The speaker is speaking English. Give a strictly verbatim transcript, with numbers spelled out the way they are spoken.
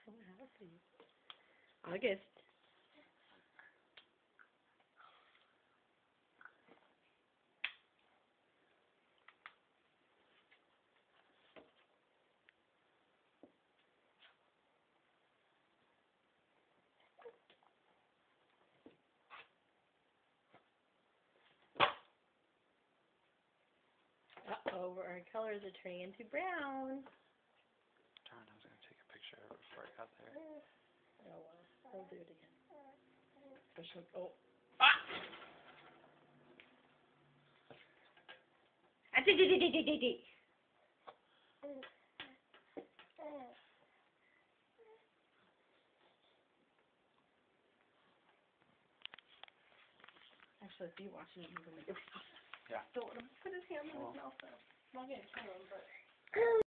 So happy. August. Uh-oh, our colors are turning into brown. Darn, I was going to take a picture of it before I got there. Oh, well, I'll do it again. Especially, oh. Ah! Ah, dee, dee, dee, dee, dee, dee. Actually, if you watch it, you can make it. Yeah. Don't let him put his hand in Oh. his mouth, though. I'm not going to kill him, but...